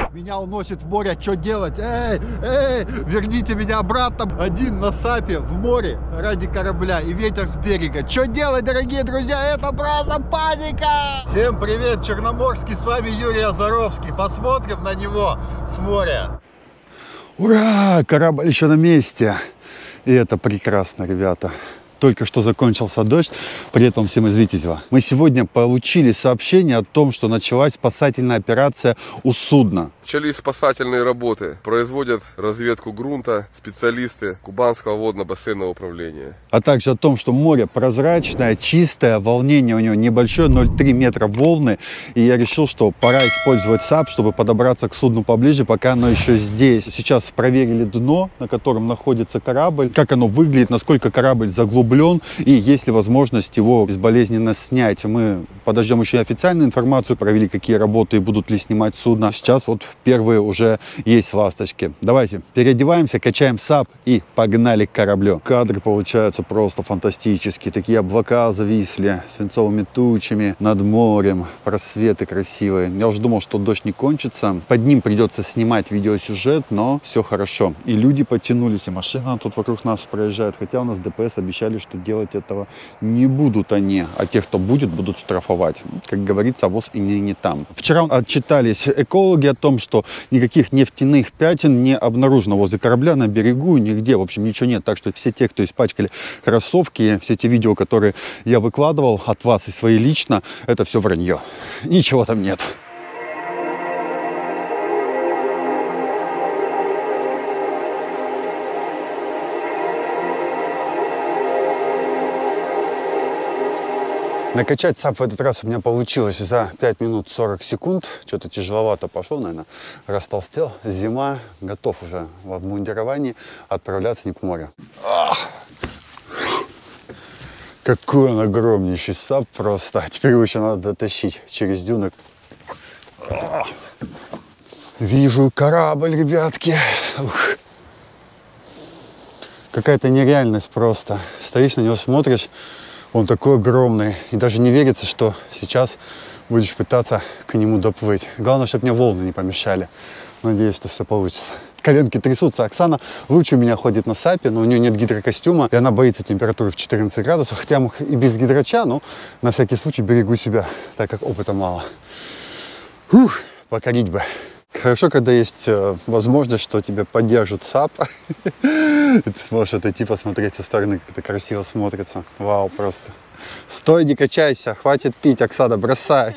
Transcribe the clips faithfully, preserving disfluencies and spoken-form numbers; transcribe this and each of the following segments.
Меня уносит в море. Что делать? Эй, эй, верните меня обратно. Один на сапе в море ради корабля и ветер с берега. Что делать, дорогие друзья? Это просто паника! Всем привет, Черноморский. С вами Юрий Озаровский. Посмотрим на него с моря. Ура! Корабль еще на месте. И это прекрасно, ребята. Только что закончился дождь, при этом всем из Витязева. Мы сегодня получили сообщение о том, что началась спасательная операция у судна. Начались спасательные работы. Производят разведку грунта специалисты Кубанского водно-бассейнового управления. А также о том, что море прозрачное, чистое, волнение у него небольшое, ноль целых три метра волны. И я решил, что пора использовать САП, чтобы подобраться к судну поближе, пока оно еще здесь. Сейчас проверили дно, на котором находится корабль, как оно выглядит, насколько корабль заглублен. И есть ли возможность его безболезненно снять. Мы подождем еще официальную информацию, провели какие работы и будут ли снимать судно. Сейчас вот первые уже есть ласточки. Давайте переодеваемся, качаем САП и погнали к кораблю. Кадры получаются просто фантастические. Такие облака зависли свинцовыми тучами над морем. Просветы красивые. Я уже думал, что дождь не кончится. Под ним придется снимать видеосюжет, но все хорошо. И люди подтянулись, и машина тут вокруг нас проезжает. Хотя у нас ДПС обещали, что делать этого не будут они, а тех, кто будет, будут штрафовать. Как говорится, авось и не, не там. Вчера отчитались экологи о том, что никаких нефтяных пятен не обнаружено возле корабля, на берегу, нигде. В общем, ничего нет. Так что все те, кто испачкали кроссовки, все те видео, которые я выкладывал от вас и свои лично, это все вранье. Ничего там нет. Накачать САП в этот раз у меня получилось за пять минут сорок секунд. Что-то тяжеловато пошел, наверное, растолстел. Зима, готов уже в обмундировании отправляться не к морю. Ах! Какой он огромнейший САП просто. Теперь его еще надо дотащить через дюны. Ах! Вижу корабль, ребятки. Ух. Какая-то нереальность просто. Стоишь на него, смотришь. Он такой огромный, и даже не верится, что сейчас будешь пытаться к нему доплыть. Главное, чтобы мне волны не помешали. Надеюсь, что все получится. Коленки трясутся. Оксана лучше меня ходит на САПе, но у нее нет гидрокостюма, и она боится температуры в четырнадцать градусов. Хотя я мог и без гидрача, но на всякий случай берегу себя, так как опыта мало. Фух, покорить бы. Хорошо, когда есть э, возможность, что тебя поддержит САП. И ты сможешь отойти, посмотреть со стороны, как это красиво смотрится. Вау, просто. Стой, не качайся, хватит пить, Оксана, бросай.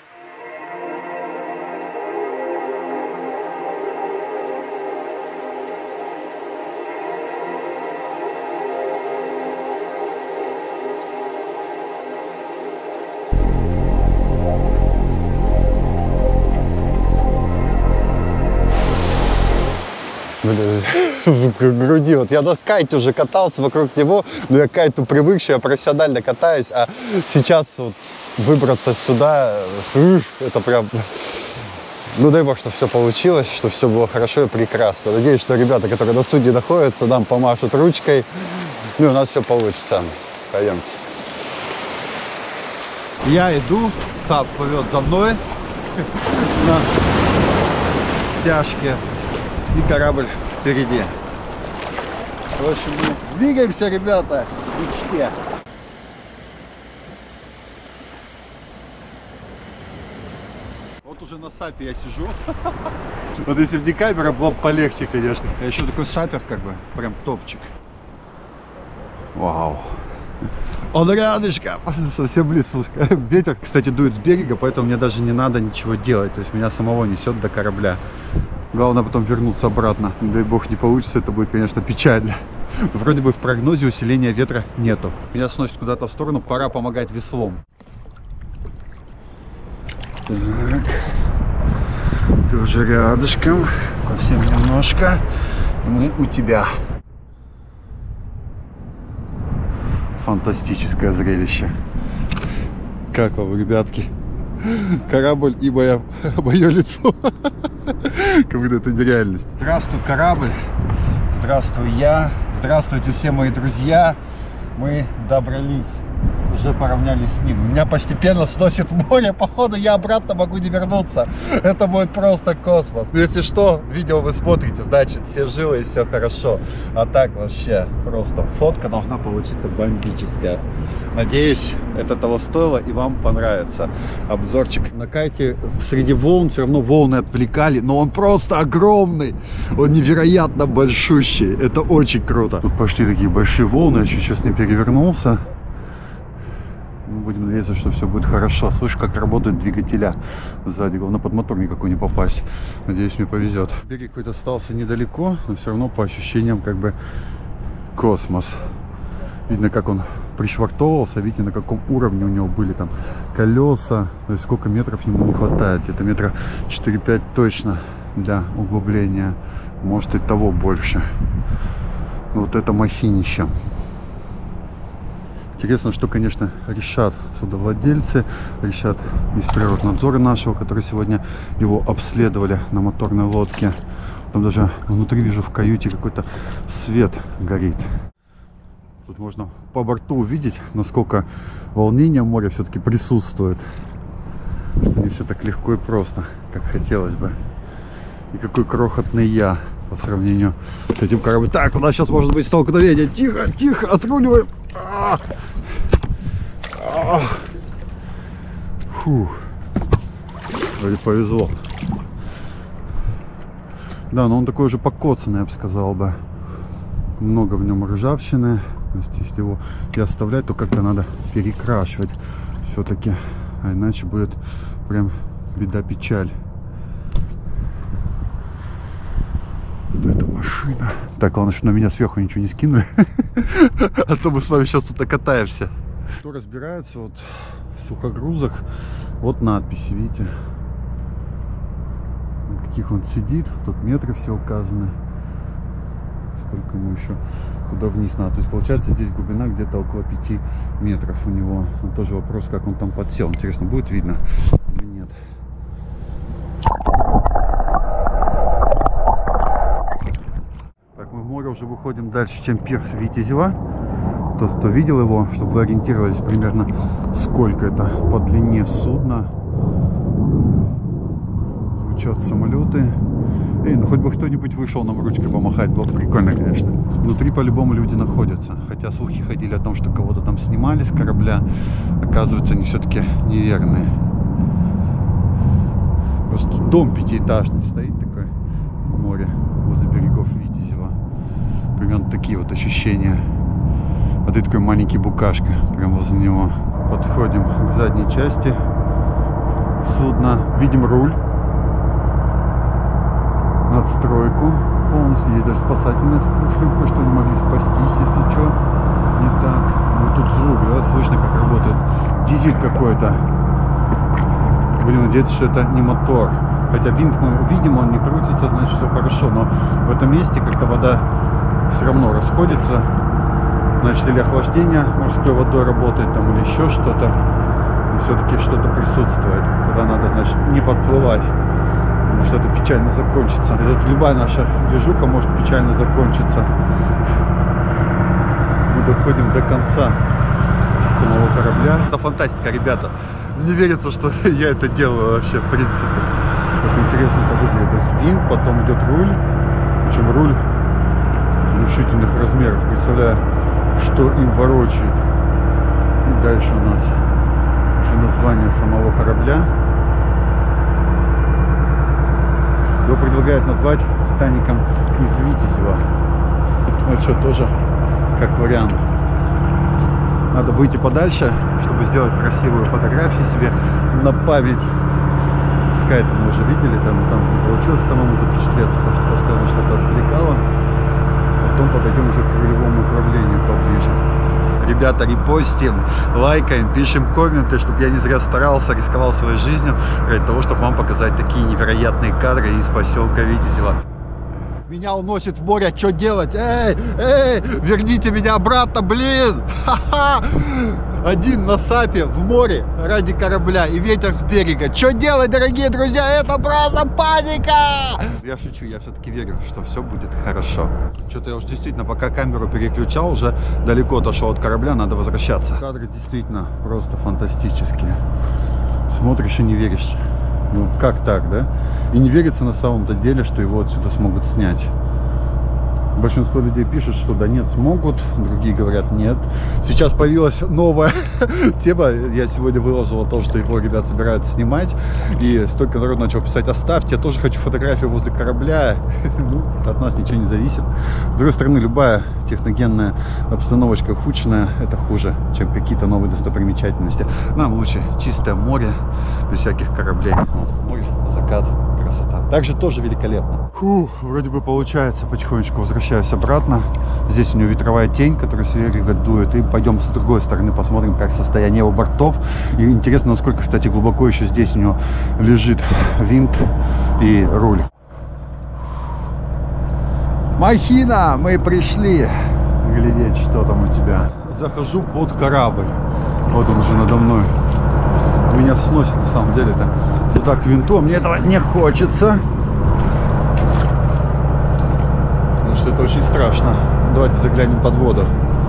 В груди. Вот я на кайте уже катался вокруг него, но я к кайту привыкший, я профессионально катаюсь, а сейчас вот выбраться сюда, это прям... Ну дай бог, что все получилось, что все было хорошо и прекрасно. Надеюсь, что ребята, которые на судне находятся, нам помашут ручкой, ну и у нас все получится. Пойдемте. Я иду, САП плывет за мной на стяжке. И корабль впереди. В общем, мы двигаемся, ребята, к мечте. Вот уже на САПе я сижу. Вот если бы не камера, было бы полегче, конечно. Я еще такой сапер, как бы, прям топчик. Вау. Он рядышком, совсем близко. Ветер, кстати, дует с берега, поэтому мне даже не надо ничего делать. То есть меня самого несет до корабля. Главное потом вернуться обратно. Дай бог не получится, это будет, конечно, печально. Вроде бы в прогнозе усиления ветра нету. Меня сносит куда-то в сторону, пора помогать веслом. Так. Ты уже рядышком. Совсем немножко. Мы у тебя. Фантастическое зрелище. Как вам, ребятки? Корабль и мое, мое лицо. Как будто это нереальность. Здравствуй, корабль. Здравствуй, я. Здравствуйте, все мои друзья. Мы добрались уже поравнялись с ним. Меня постепенно сносит в море, походу я обратно могу не вернуться. Это будет просто космос. Если что, видео вы смотрите, значит все живы и все хорошо. А так вообще просто фотка должна получиться бомбическая. Надеюсь, это того стоило и вам понравится обзорчик. На кайте среди волн все равно волны отвлекали, но он просто огромный. Он невероятно большущий. Это очень круто. Тут пошли такие большие волны, я чуть сейчас не перевернулся. Мы будем надеяться, что все будет хорошо. Слышь, как работают двигателя сзади. Главное, под мотор никакой не попасть. Надеюсь, мне повезет. Берег хоть остался недалеко, но все равно по ощущениям как бы космос. Видно, как он пришвартовывался. Видите, на каком уровне у него были там колеса. То есть сколько метров ему не хватает. Где-то метра четыре-пять точно для углубления. Может и того больше. Вот это махинище. Интересно, что, конечно, решат судовладельцы, решат из природнадзора нашего, которые сегодня его обследовали на моторной лодке. Там даже внутри вижу в каюте какой-то свет горит. Тут можно по борту увидеть, насколько волнение моря все-таки присутствует. Что не все так легко и просто, как хотелось бы. И какой крохотный я по сравнению с этим кораблем. Так, у нас сейчас может быть столкновение. Тихо, тихо, отруливаем. А -а -а. Фух. Вроде повезло. Да, но он такой уже покоцанный, я бы сказал бы. Много в нем ржавчины. То есть, если его и оставлять, то как-то надо перекрашивать все-таки. А иначе будет прям беда-печаль. Это машина. Так, главное, чтобы на меня сверху ничего не скинули. А то мы с вами сейчас тут катаемся. Кто разбирается вот в сухогрузах, вот надписи, видите, на каких он сидит. Тут метры все указаны. Сколько ему еще куда вниз надо. То есть получается здесь глубина где-то около пяти метров у него. Но тоже вопрос, как он там подсел. Интересно, будет видно или нет. Уже выходим дальше, чем пирс Витязева. Тот, кто видел его, чтобы вы ориентировались примерно, сколько это по длине судна. Звучат самолеты. Эй, ну хоть бы кто-нибудь вышел нам ручкой помахать, было бы прикольно, конечно. Внутри по-любому люди находятся. Хотя слухи ходили о том, что кого-то там снимали с корабля. Оказывается, они все-таки неверные. Просто дом пятиэтажный стоит такой в море возле берегов Витязева. Примерно такие вот ощущения. А ты такой маленький букашка прямо возле него. Подходим к задней части судна. Видим руль. Надстройку. Полностью есть даже спасательная шлюпка, что они могли спастись, если что не так. Ну тут звук, да, слышно, как работает дизель какой-то. Будем надеяться, что это не мотор. Хотя винт мы видим, он не крутится, значит все хорошо. Но в этом месте как-то вода все равно расходится. Значит, или охлаждение морской водой работает там, или еще что-то. Но все-таки что-то присутствует. Тогда надо, значит, не подплывать, потому что это печально закончится. Это любая наша движуха может печально закончиться. Мы доходим до конца самого корабля. Это фантастика, ребята. Не верится, что я это делаю вообще, в принципе. Вот интересно это выглядит. То есть винт, потом идет руль. Причем руль внушительных размеров. Представляю, что им ворочает. И дальше у нас уже название самого корабля. Его предлагают назвать Титаником из Витязева. Вот что, тоже как вариант. Надо выйти подальше, чтобы сделать красивую фотографию себе на память. Скайт мы уже видели, там, там не получилось самому запечатлеться, потому что постоянно что-то отвлекало. Потом подойдем уже к рулевому управлению поближе. Ребята, репостим, лайкаем, пишем комменты, чтобы я не зря старался, рисковал своей жизнью ради того, чтобы вам показать такие невероятные кадры из поселка Витязева. Меня уносит в море, что делать? Эй, эй, верните меня обратно, блин! Ха-ха! один на сапе в море ради корабля и ветер с берега. Что делать, дорогие друзья? Это просто паника! Я шучу, я все-таки верю, что все будет хорошо. Что-то я уже действительно, пока камеру переключал, уже далеко отошел от корабля, надо возвращаться. Кадры действительно просто фантастические. Смотришь и не веришь. Ну, как так, да? И не верится на самом-то деле, что его отсюда смогут снять. Большинство людей пишут, что да нет, смогут, другие говорят нет. Сейчас появилась новая тема. Я сегодня выложил о том, что его ребят собираются снимать. И столько народ начал писать: оставьте, я тоже хочу фотографию возле корабля. Ну, от нас ничего не зависит. С другой стороны, любая техногенная обстановочка ухудшенная, это хуже, чем какие-то новые достопримечательности. Нам лучше чистое море, без всяких кораблей. Море, закат, красота. Также тоже великолепно. Фу, вроде бы получается, потихонечку возвращаюсь обратно. Здесь у него ветровая тень, которая с берега дует. И пойдем с другой стороны, посмотрим, как состояние его бортов. И интересно, насколько, кстати, глубоко еще здесь у него лежит винт и руль. Махина, мы пришли глядеть, что там у тебя. Захожу под корабль. Вот он уже надо мной. Меня сносит на самом деле-то туда к винту. Мне этого не хочется. Потому что это очень страшно. Давайте заглянем под воду.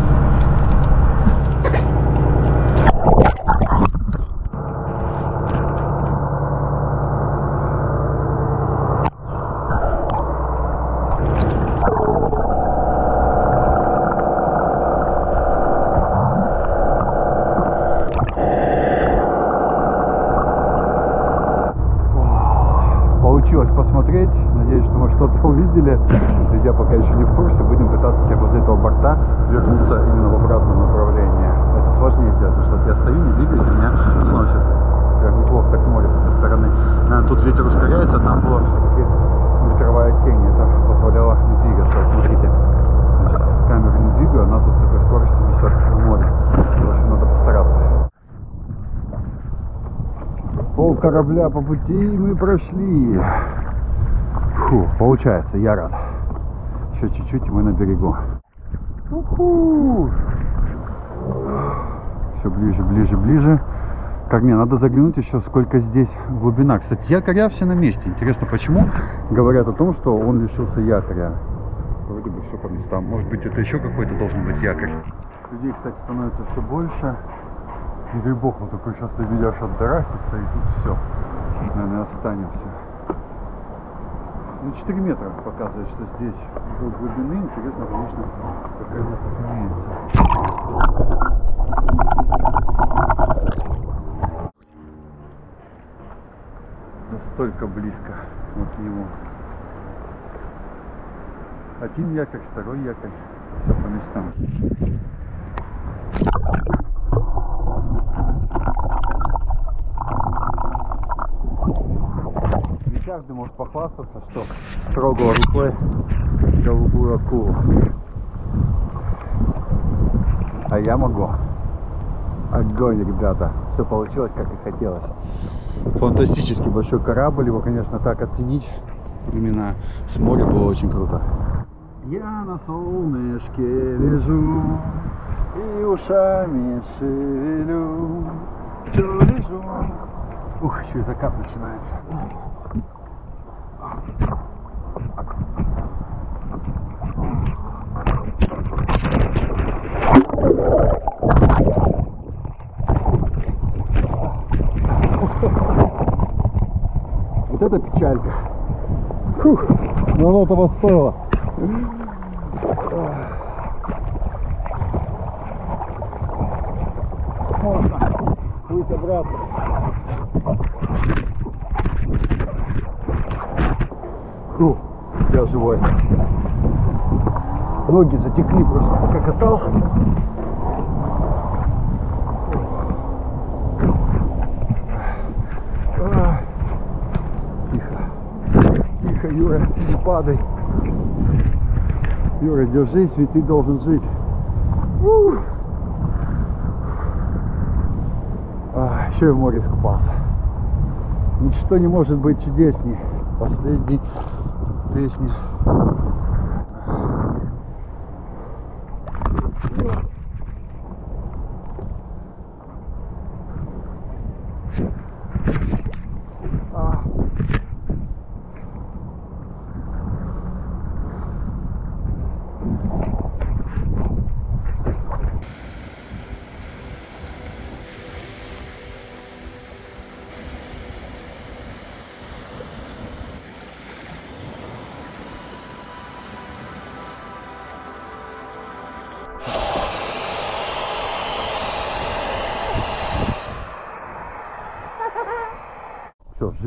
Посмотреть. Надеюсь, что мы что-то увидели. Я пока еще не в курсе. Будем пытаться себе возле этого борта вернуться именно в обратном направлении. Это сложнее сделать, потому что вот я стою, не двигаюсь, и меня сносит. Прям неплохо так море с этой стороны. Наверное, тут ветер ускоряется, там была все-таки ветровая тень. Это позволяло не двигаться. Смотрите, камеру не двигаю, а нас вот с такой скоростью несет в море. В общем, надо постараться. Пол корабля по пути мы прошли. Фу, получается, я рад. Еще чуть-чуть, и мы на берегу. У-ху! Все ближе, ближе, ближе. Как мне, надо заглянуть еще, сколько здесь глубина. Кстати, якоря все на месте. Интересно, почему говорят о том, что он лишился якоря. Вроде бы все по местам. Может быть, это еще какой-то должен быть якорь. Людей, кстати, становится все больше. Не дай бог, вот такой сейчас ты ведешь отдарахиваться, и тут все. Наверное, останемся. Ну, четыре метра показывает, что здесь до глубины. Интересно, конечно, какая у нас тут имеется. Настолько близко вот к нему. Один якорь, второй якорь. Все по местам. Не каждый может похвастаться, что трогал рукой голубую акулу. А я могу. Огонь, ребята. Все получилось, как и хотелось. Фантастически большой корабль. Его, конечно, так оценить именно с моря было очень круто. Я на солнышке лежу и ушами шевелю. Все лежу. Ух, еще и закат начинается. Вот это печалька. Фух, но оно того стоило. Можно плыть обратно. Фу, я живой. Ноги затекли просто, пока катал. А, тихо. Тихо, Юра, не падай. Юра, держись, ведь ты должен жить. А, еще и в море искупался. Ничто не может быть чудеснее. Последней песни.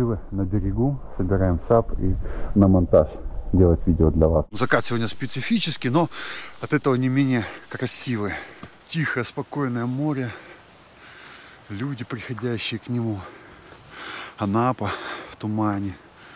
наживы на берегу, собираем сап и на монтаж делать видео для вас. Закат сегодня специфический, но от этого не менее красивый. Тихое, спокойное море, люди, приходящие к нему. Анапа в тумане.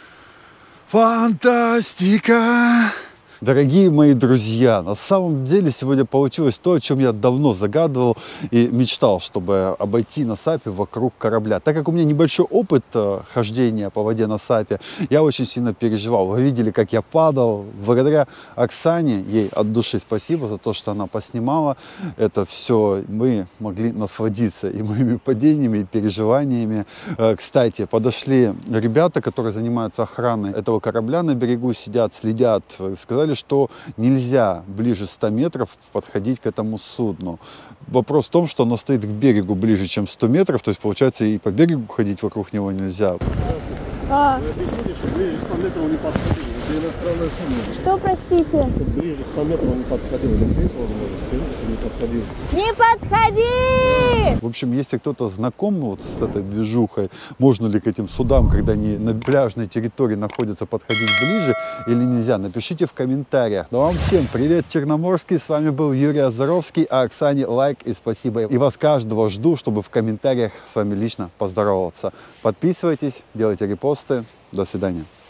Фантастика! Дорогие мои друзья, на самом деле сегодня получилось то, о чем я давно загадывал и мечтал, чтобы обойти на сапе вокруг корабля. Так как у меня небольшой опыт хождения по воде на сапе, я очень сильно переживал. Вы видели, как я падал. Благодаря Оксане, ей от души спасибо за то, что она поснимала это все. Мы могли насладиться и моими падениями, и переживаниями. Кстати, подошли ребята, которые занимаются охраной этого корабля на берегу, сидят, следят, сказали, что нельзя ближе ста метров подходить к этому судну. Вопрос в том, что оно стоит к берегу ближе, чем сто метров, то есть, получается, и по берегу ходить вокруг него нельзя. А. Вы объясните, что ближе ста метров не подходили. Это иностранная шумная. Что, простите? Ближе к ста метрам не подходил. Это смысл, может, скажите, что не подходил. Не подходи! В общем, если кто-то знаком вот с этой движухой, можно ли к этим судам, когда они на пляжной территории находятся, подходить ближе или нельзя, напишите в комментариях. Ну, вам всем привет, Черноморский, с вами был Юрий Озоровский, а Оксане лайк и спасибо. И вас каждого жду, чтобы в комментариях с вами лично поздороваться. Подписывайтесь, делайте репосты. До свидания.